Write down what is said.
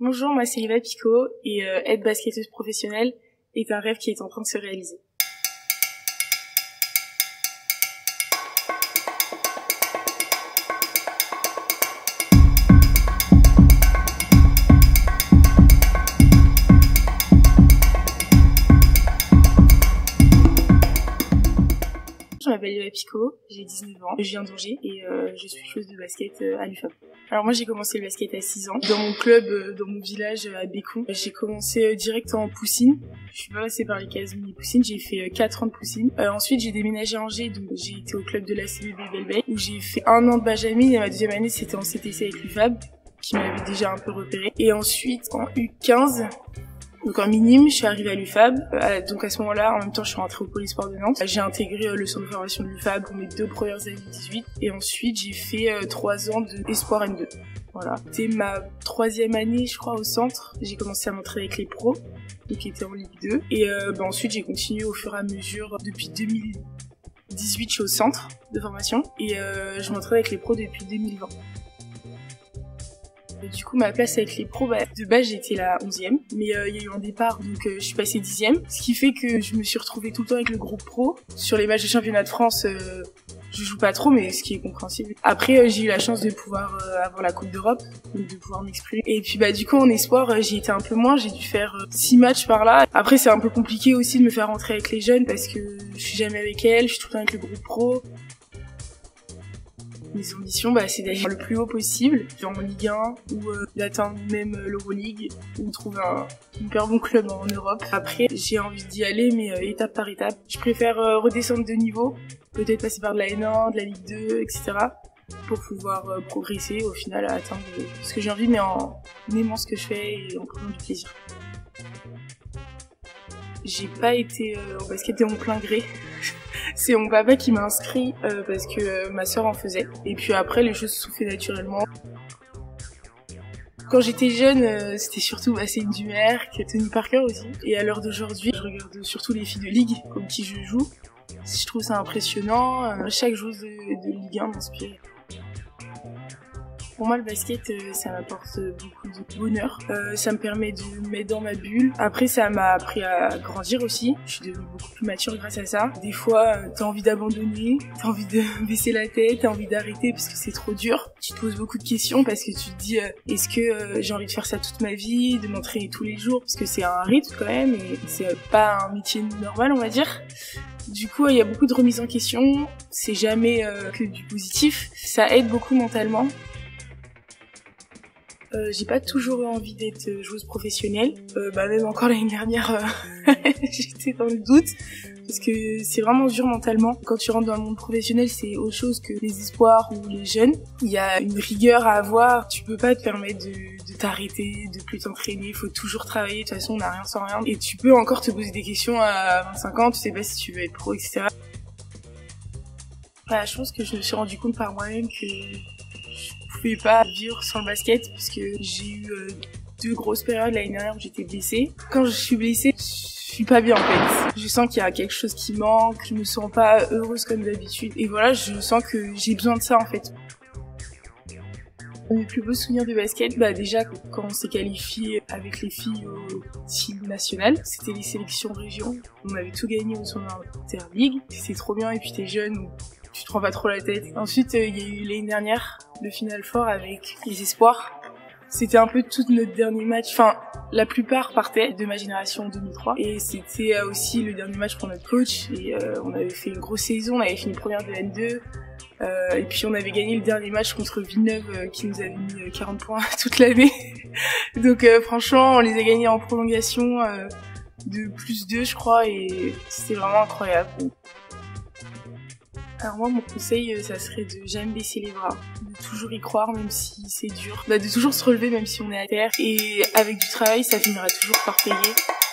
Bonjour, moi c'est Eva Picot et être basketteuse professionnelle est un rêve qui est en train de se réaliser. Je m'appelle Eva Picot, j'ai 19 ans, je viens d'Angers et je suis joueuse de basket à l'UFAB. Alors moi j'ai commencé le basket à 6 ans, dans mon club, dans mon village à Bécon. J'ai commencé direct en poussine, je suis pas passée par les cases mini-poussine, j'ai fait 4 ans de poussine. Ensuite j'ai déménagé à Angers, donc j'ai été au club de la CBB Belbey, où j'ai fait 1 an de Benjamin et ma deuxième année c'était en CTC avec l'UFAB, qui m'avait déjà un peu repéré. Et ensuite en U15, donc en minime, je suis arrivée à l'UFAB. Donc à ce moment-là, en même temps, je suis rentrée au Polysport de Nantes. J'ai intégré le centre de formation de l'UFAB pour mes 2 premières années 18. Et ensuite, j'ai fait 3 ans d'Espoir N2. Voilà. C'était ma 3e année, je crois, au centre. J'ai commencé à m'entraîner avec les pros, donc qui étaient en Ligue 2. Et ensuite, j'ai continué au fur et à mesure. Depuis 2018, je suis au centre de formation. Et je m'entraîne avec les pros depuis 2020. Du coup, ma place avec les pros, de base, j'étais la 11e, mais il y a eu un départ, donc je suis passée 10e. Ce qui fait que je me suis retrouvée tout le temps avec le groupe pro. Sur les matchs de championnat de France, je joue pas trop, mais ce qui est compréhensible. Après, j'ai eu la chance de pouvoir avoir la Coupe d'Europe, donc de pouvoir m'exprimer. Et puis, du coup, en espoir, j'y étais un peu moins. J'ai dû faire 6 matchs par là. Après, c'est un peu compliqué aussi de me faire rentrer avec les jeunes parce que je suis jamais avec elles, je suis tout le temps avec le groupe pro. Mes ambitions, c'est d'aller le plus haut possible, genre en Ligue 1, ou d'atteindre même l'Euroleague, ou trouver un hyper bon club en Europe. Après, j'ai envie d'y aller, mais étape par étape. Je préfère redescendre de niveau, peut-être passer par de la N1, de la Ligue 2, etc., pour pouvoir progresser, au final, à atteindre ce que j'ai envie, mais en aimant ce que je fais et en prenant du plaisir. J'ai pas été au basket de mon plein gré. C'est mon papa qui m'a inscrit parce que ma sœur en faisait. Et puis après, les choses se sont fait naturellement. Quand j'étais jeune, c'était surtout Céline Dumerc, Tony Parker aussi. Et à l'heure d'aujourd'hui, je regarde surtout les filles de Ligue, comme qui je joue. Je trouve ça impressionnant. Chaque joueuse de Ligue 1 m'inspire. Pour moi, le basket, ça m'apporte beaucoup de bonheur. Ça me permet de me mettre dans ma bulle. Après, ça m'a appris à grandir aussi. Je suis devenue beaucoup plus mature grâce à ça. Des fois, t'as envie d'abandonner, t'as envie de baisser la tête, t'as envie d'arrêter parce que c'est trop dur. Tu te poses beaucoup de questions parce que tu te dis est-ce que j'ai envie de faire ça toute ma vie, de m'entraîner tous les jours parce que c'est un rythme quand même et c'est pas un métier normal, on va dire. Du coup, il y a beaucoup de remises en question. C'est jamais que du positif. Ça aide beaucoup mentalement. J'ai pas toujours eu envie d'être joueuse professionnelle. Même encore l'année dernière, j'étais dans le doute. Parce que c'est vraiment dur mentalement. Quand tu rentres dans le monde professionnel, c'est autre chose que les espoirs ou les jeunes. Il y a une rigueur à avoir. Tu peux pas te permettre de t'arrêter, de plus t'entraîner. Il faut toujours travailler. De toute façon, on n'a rien sans rien. Et tu peux encore te poser des questions à 25 ans. Tu sais pas si tu veux être pro, etc. Je pense que je me suis rendu compte par moi-même que je pouvais pas vivre sans le basket parce que j'ai eu 2 grosses périodes l'année dernière où j'étais blessée. Quand je suis blessée, je suis pas bien en fait. Je sens qu'il y a quelque chose qui manque, je me sens pas heureuse comme d'habitude. Et voilà, je sens que j'ai besoin de ça en fait. Mes plus beaux souvenirs de basket, déjà quand on s'est qualifié avec les filles au team national, c'était les sélections région. On avait tout gagné au tournoi Interleague. C'est trop bien et puis t'es jeune, tu te prends pas trop la tête. Ensuite, il y a eu l'année dernière le Final Four avec les espoirs. C'était un peu tout notre dernier match. Enfin, la plupart partaient de ma génération en 2003. Et c'était aussi le dernier match pour notre coach. Et on avait fait une grosse saison, on avait fini première de N2. Et puis on avait gagné le dernier match contre Villeneuve qui nous avait mis 40 points toute l'année. Donc franchement, on les a gagnés en prolongation de +2 je crois. Et c'était vraiment incroyable. Alors moi, mon conseil, ça serait de jamais baisser les bras, de toujours y croire même si c'est dur, de toujours se relever même si on est à terre. Et avec du travail, ça finira toujours par payer.